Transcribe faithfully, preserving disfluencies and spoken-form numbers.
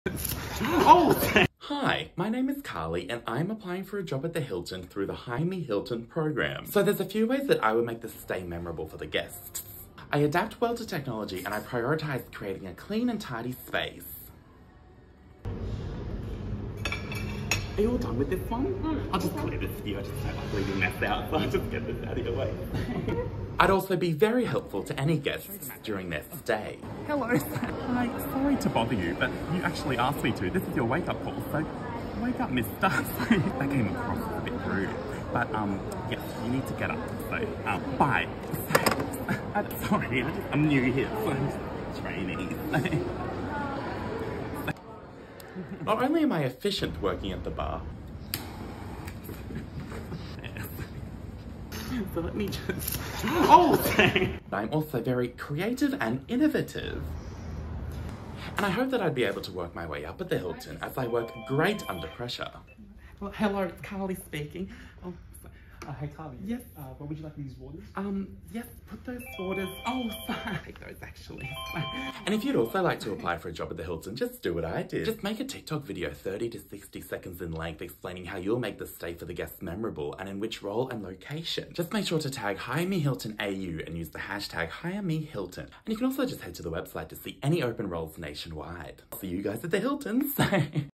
Oh! Hi, my name is Carly and I'm applying for a job at the Hilton through the Hire Me Hilton program. So there's a few ways that I would make this stay memorable for the guests. I adapt well to technology and I prioritise creating a clean and tidy space. Are you all done with this one? Mm, I'll just clear this for you. I just don't like leaving mess out, so I'll just get this out of your way. I'd also be very helpful to any guests during their stay. Hello. Hi, sorry to bother you, but you actually asked me to. This is your wake-up call, so wake up, mister. That came across as a bit rude. But, um, yes, you need to get up, so, um, bye. I'm sorry, I just, I'm new here, so I'm just training. Not only am I efficient working at the bar, so let me just... Oh, dang! I'm also very creative and innovative. And I hope that I'd be able to work my way up at the Hilton as I work great under pressure. Well, hello, it's Carly speaking. Oh, Uh, hey Carly, yes. Uh, what would you like these waters? Um, yes, put those orders. Oh, sorry. Take those actually. And if you'd also like to apply for a job at the Hilton, just do what I did. Just make a TikTok video thirty to sixty seconds in length explaining how you'll make the stay for the guests memorable and in which role and location. Just make sure to tag Hire Me Hilton A U and use the hashtag Hire Me Hilton. And you can also just head to the website to see any open roles nationwide. I'll see you guys at the Hilton. So